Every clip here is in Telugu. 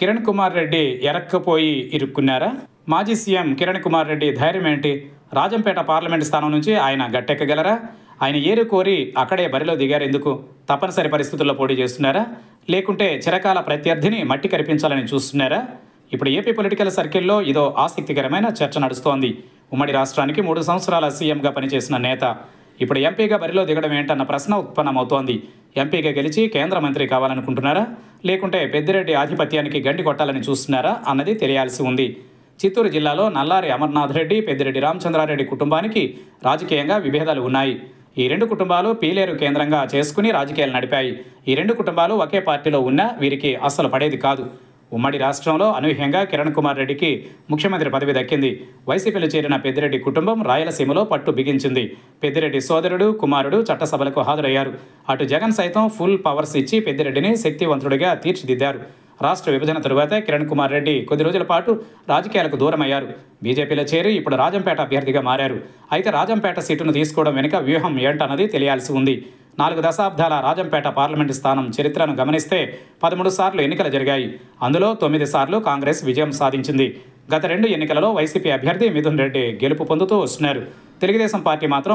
కిరణ్ కుమార్ రెడ్డి ఎరక్కపోయి ఇరుక్కున్నారా? మాజీ సీఎం కిరణ్ కుమార్ రెడ్డి ధైర్యం ఏంటి? రాజంపేట పార్లమెంటు స్థానం నుంచి ఆయన గట్టెక్కగలరా? ఆయన ఏరు కోరి అక్కడే బరిలో దిగారు ఎందుకు? తప్పనిసరి పరిస్థితుల్లో పోటీ చేస్తున్నారా? లేకుంటే చిరకాల ప్రత్యర్థిని మట్టి కరిపించాలని చూస్తున్నారా? ఇప్పుడు ఏపీ పొలిటికల్ సర్కిల్లో ఇదో ఆసక్తికరమైన చర్చ నడుస్తోంది. ఉమ్మడి రాష్ట్రానికి 3 సంవత్సరాల సీఎంగా పనిచేసిన నేత ఇప్పుడు ఎంపీగా బరిలో దిగడం ఏంటన్న ప్రశ్న ఉత్పన్నమవుతోంది. ఎంపీగా గెలిచి కేంద్ర మంత్రి కావాలనుకుంటున్నారా? లేకుంటే పెద్దిరెడ్డి ఆధిపత్యానికి గండి కొట్టాలని చూస్తున్నారా అన్నది తెలియాల్సి ఉంది. చిత్తూరు జిల్లాలో నల్లారి అమర్నాథ్ రెడ్డి, పెద్దిరెడ్డి రామచంద్రారెడ్డి కుటుంబానికి రాజకీయంగా విభేదాలు ఉన్నాయి. ఈ 2 కుటుంబాలు పీలేరు కేంద్రంగా చేసుకుని రాజకీయాలు నడిపాయి. ఈ 2 కుటుంబాలు ఒకే పార్టీలో ఉన్నా వీరికి అస్సలు పడేది కాదు. ఉమ్మడి రాష్ట్రంలో అనూహ్యంగా కిరణ్ కుమార్ రెడ్డికి ముఖ్యమంత్రి పదవి దక్కింది. వైసీపీలో చేరిన పెద్దిరెడ్డి కుటుంబం రాయలసీమలో పట్టు బిగించింది. పెద్దిరెడ్డి సోదరుడు, కుమారుడు చట్టసభలకు హాజరయ్యారు. అటు జగన్ సైతం ఫుల్ పవర్స్ ఇచ్చి పెద్దిరెడ్డిని శక్తివంతుడిగా తీర్చిదిద్దారు. రాష్ట్ర విభజన తరువాత కిరణ్ కుమార్ రెడ్డి కొద్ది రోజుల పాటు రాజకీయాలకు దూరమయ్యారు. బీజేపీలో చేరి ఇప్పుడు రాజంపేట అభ్యర్థిగా మారారు. అయితే రాజంపేట సీటును తీసుకోవడం వెనుక వ్యూహం ఏంటన్నది తెలియాల్సి ఉంది. 4 దశాబ్దాల రాజంపేట పార్లమెంటు స్థానం చరిత్రను గమనిస్తే 13 సార్లు ఎన్నికలు జరిగాయి. అందులో 9 సార్లు కాంగ్రెస్ విజయం సాధించింది. గత 2 ఎన్నికలలో వైసీపీ అభ్యర్థి మిథున్ రెడ్డి గెలుపు పొందుతూ వస్తున్నారు. తెలుగుదేశం పార్టీ మాత్రం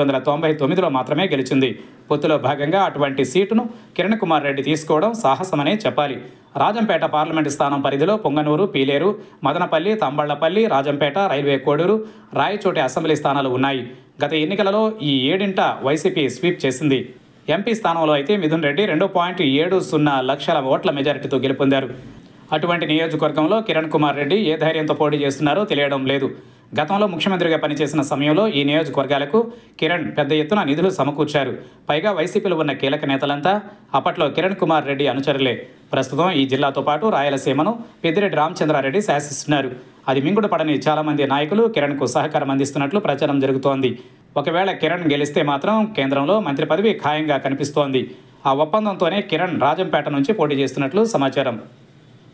1999లో మాత్రమే గెలిచింది. పొత్తులో భాగంగా అటువంటి సీటును కిరణ్ కుమార్ రెడ్డి తీసుకోవడం సాహసమనే చెప్పాలి. రాజంపేట పార్లమెంటు స్థానం పరిధిలో పొంగనూరు, పీలేరు, మదనపల్లి, తంబళ్లపల్లి, రాజంపేట, రైల్వే కోడూరు, రాయచోటి అసెంబ్లీ స్థానాలు ఉన్నాయి. గత ఎన్నికలలో ఈ 7 వైసీపీ స్వీప్ చేసింది. ఎంపీ స్థానంలో అయితే మిథున్ రెడ్డి 2.70 లక్షల ఓట్ల మెజారిటీతో గెలుపొందారు. అటువంటి నియోజకవర్గంలో కిరణ్ కుమార్ రెడ్డి ఏ ధైర్యంతో పోటీ చేస్తున్నారో తెలియడం లేదు. గతంలో ముఖ్యమంత్రిగా పనిచేసిన సమయంలో ఈ నియోజకవర్గాలకు కిరణ్ పెద్ద ఎత్తున నిధులు సమకూర్చారు. పైగా వైసీపీలో ఉన్న కీలక నేతలంతా అప్పట్లో కిరణ్ కుమార్ రెడ్డి అనుచరులే. ప్రస్తుతం ఈ జిల్లాతో పాటు రాయలసీమను పెద్దిరెడ్డి రామచంద్రారెడ్డి శాసిస్తున్నారు. అది మింగుడు పడని చాలామంది నాయకులు కిరణ్కు సహకారం అందిస్తున్నట్లు ప్రచారం జరుగుతోంది. ఒకవేళ కిరణ్ గెలిస్తే మాత్రం కేంద్రంలో మంత్రి పదవి ఖాయంగా కనిపిస్తోంది. ఆ ఒప్పందంతోనే కిరణ్ రాజంపేట నుంచి పోటీ చేస్తున్నట్లు సమాచారం.